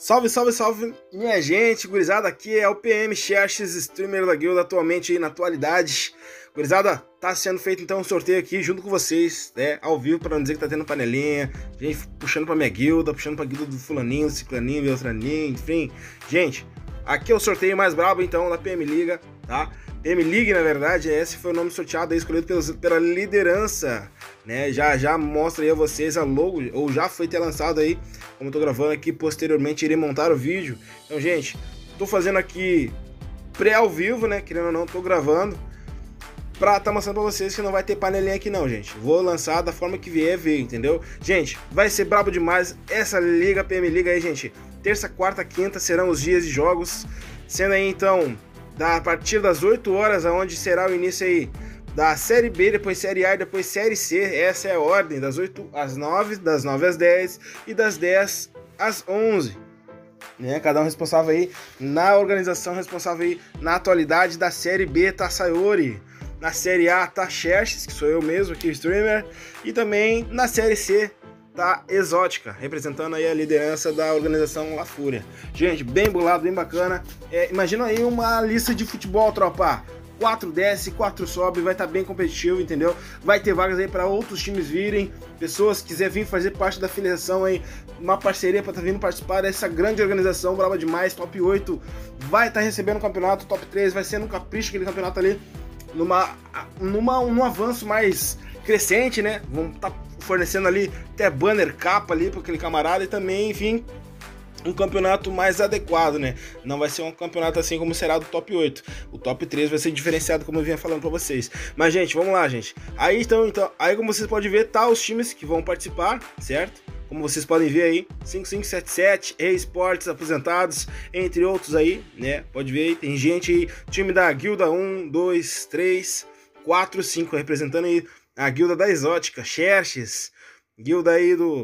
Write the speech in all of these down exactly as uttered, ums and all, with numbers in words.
Salve, salve, salve, minha gente, gurizada, aqui é o P M Xerxes, streamer da guilda atualmente aí na atualidade. Gurizada, tá sendo feito então um sorteio aqui junto com vocês, né, ao vivo, para não dizer que tá tendo panelinha, gente puxando pra minha guilda, puxando pra guilda do fulaninho, do ciclaninho, beltraninho, enfim. Gente, aqui é o sorteio mais brabo então da P M Liga, tá? P M League, na verdade, esse foi o nome sorteado aí, escolhido pelos, pela liderança, né? Já, já mostra aí a vocês a logo, ou já foi ter lançado aí, como eu tô gravando aqui, posteriormente irei montar o vídeo. Então, gente, tô fazendo aqui pré ao vivo, né? Querendo ou não, tô gravando, pra tá mostrando pra vocês que não vai ter panelinha aqui não, gente. Vou lançar da forma que vier ver, entendeu? Gente, vai ser brabo demais essa liga, P M Liga aí, gente. Terça, quarta, quinta serão os dias de jogos, sendo aí, então, a partir das oito horas, onde será o início aí da Série B, depois Série A e depois Série C. Essa é a ordem, das oito às nove, das nove às dez e das dez às onze. Né? Cada um responsável aí na organização, responsável aí na atualidade da Série B, tá Sayori. Na Série A tá Xerxes, que sou eu mesmo aqui, o streamer. E também na Série C tá Exótica, representando aí a liderança da organização La Fúria. Gente, bem bolado, bem bacana. É, imagina aí uma lista de futebol, tropa. quatro desce, quatro sobe, vai estar tá bem competitivo, entendeu? Vai ter vagas aí para outros times virem, pessoas que quiserem vir fazer parte da filiação aí, uma parceria para estar tá vindo participar dessa grande organização, brava demais. Top oito vai estar tá recebendo o campeonato, top três vai ser no capricho aquele campeonato ali, numa, numa, num avanço mais crescente, né? Vamos estar tá fornecendo ali até banner, capa ali para aquele camarada e também, enfim, um campeonato mais adequado, né? Não vai ser um campeonato assim como será do top oito. O top três vai ser diferenciado, como eu vinha falando para vocês. Mas, gente, vamos lá, gente. Aí, então, então, aí como vocês podem ver, tá os times que vão participar, certo? Como vocês podem ver aí, cinco cinco sete sete, eSports, aposentados, entre outros aí, né? Pode ver aí, tem gente aí, time da Guilda um, dois, três, quatro, cinco, representando aí a Guilda da Exótica, Xerxes, Guilda aí do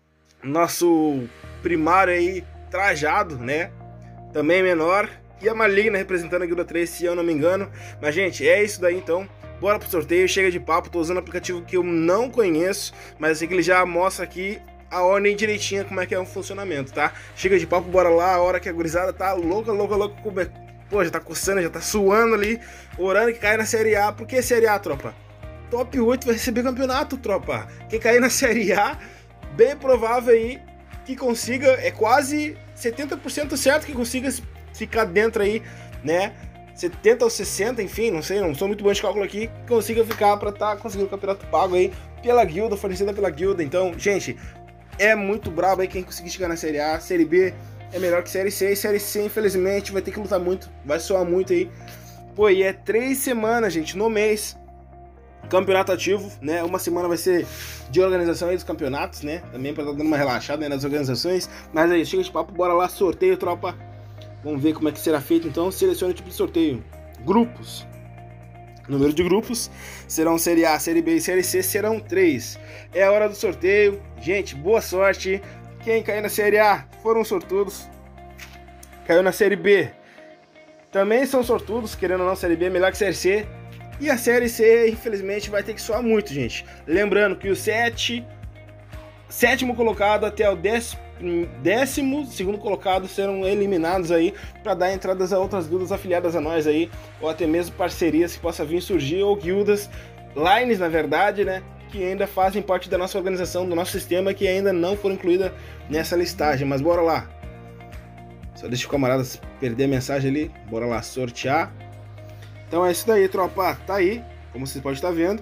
nosso primário aí, Trajado, né? Também menor. E a Maligna representando a Guilda três, se eu não me engano. Mas, gente, é isso daí então. Bora pro sorteio, chega de papo. Tô usando um aplicativo que eu não conheço, mas eu sei que ele já mostra aqui a ordem direitinha, como é que é o funcionamento, tá? Chega de papo, bora lá. A hora que a gurizada tá louca, louca, louca. Pô, já tá coçando, já tá suando ali, orando que cai na Série A. Por que Série A, tropa? Top oito vai receber campeonato, tropa. Quem cair na Série A, bem provável aí que consiga, é quase setenta por cento certo que consiga ficar dentro aí, né? setenta ou sessenta, enfim, não sei, não sou muito bom de cálculo aqui, consiga ficar para estar tá conseguindo o campeonato pago aí pela guilda, fornecida pela guilda. Então, gente, é muito brabo aí quem conseguir chegar na Série A. Série B é melhor que Série C, e Série C, infelizmente, vai ter que lutar muito, vai soar muito aí. Pô, e é três semanas, gente, no mês, campeonato ativo, né? Uma semana vai ser de organização aí dos campeonatos, né? Também para estar dando uma relaxada, né, nas organizações. Mas aí, chega de papo, bora lá, sorteio, tropa. Vamos ver como é que será feito, então. Selecione o tipo de sorteio. Grupos. Número de grupos serão Série A, Série B e Série C, serão três. É a hora do sorteio. Gente, boa sorte. Quem cair na Série A foram sortudos. Caiu na Série B, também são sortudos, querendo ou não, Série B é melhor que Série C. E a Série C, infelizmente, vai ter que soar muito, gente. Lembrando que o sete, sétimo colocado até o décimo, décimo segundo colocado serão eliminados aí para dar entradas a outras guildas afiliadas a nós aí, ou até mesmo parcerias que possa vir surgir, ou guildas, lines, na verdade, né, que ainda fazem parte da nossa organização, do nosso sistema, que ainda não foram incluídas nessa listagem. Mas bora lá. Só deixa os camaradas perder a mensagem ali. Bora lá, sortear. Então é isso daí, tropa. Tá aí, como vocês podem estar vendo.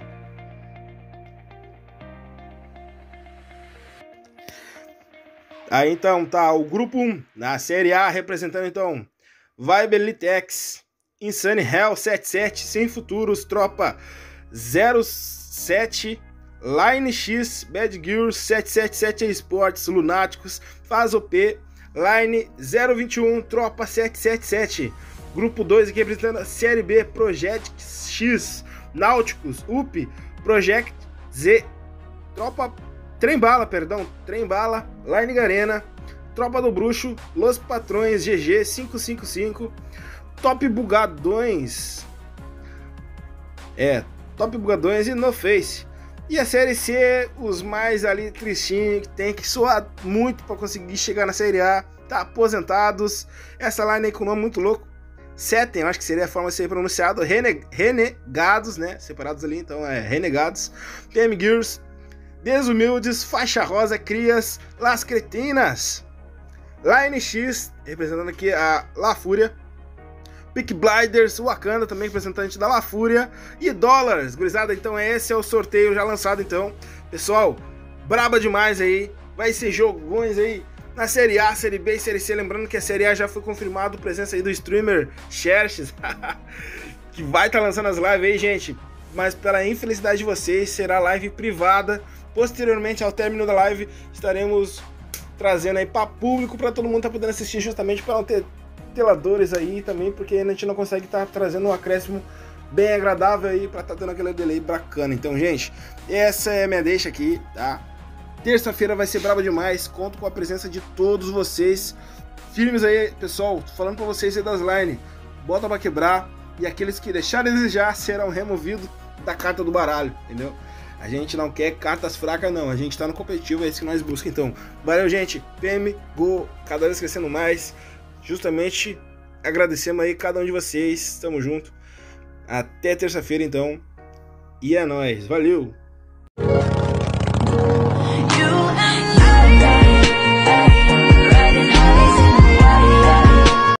Aí então tá o grupo um na Série A, representando então Vibe Elitex, Insane Hell setenta e sete, Sem Futuros, tropa zero sete, Line X, Bad Gears sete sete sete eSports, Lunáticos, Faz O P, Line zero vinte e um, tropa sete sete sete. Grupo dois aqui representando a Série B, Project X, Náuticos, U P, Project Z, Tropa Trembala, perdão, Trembala, Line Garena, Tropa do Bruxo, Los Patrões, G G cinco cinco cinco, Top Bugadões, é, Top Bugadões e No Face. E a Série C, os mais ali tristinhos, que tem que suar muito para conseguir chegar na Série A, tá aposentados. Essa line aí com o nome muito louco. Setem, eu acho que seria a forma de ser pronunciado. Rene, renegados, né? Separados ali, então é Renegados. T M Gears, Desumildes, Faixa Rosa, Crias, Las Cretinas. Line X, representando aqui a La Fúria. Peaky Blinders, Wakanda, também representante da La Fúria. E Dollars, gurizada, então esse é o sorteio já lançado, então. Pessoal, braba demais aí. Vai ser jogões aí na Série A, Série B e Série C. Lembrando que a Série A já foi confirmado a presença aí do streamer Xerxes, que vai estar tá lançando as lives aí, gente. Mas pela infelicidade de vocês, será live privada. Posteriormente, ao término da live, estaremos trazendo aí para público, para todo mundo tá podendo assistir, justamente para não ter teladores aí também, porque a gente não consegue estar tá trazendo um acréscimo bem agradável aí para estar tá dando aquele delay bacana. Então, gente, essa é a minha deixa aqui, tá? Terça-feira vai ser brava demais, conto com a presença de todos vocês. Firmes aí, pessoal, falando para vocês aí das line, bota para quebrar, e aqueles que deixarem de desejar serão removidos da carta do baralho, entendeu? A gente não quer cartas fracas, não. A gente tá no competitivo, é isso que nós buscamos, então. Valeu, gente. P M, Go, cada vez crescendo mais. Justamente agradecemos aí cada um de vocês. Tamo junto. Até terça-feira, então. E é nóis. Valeu!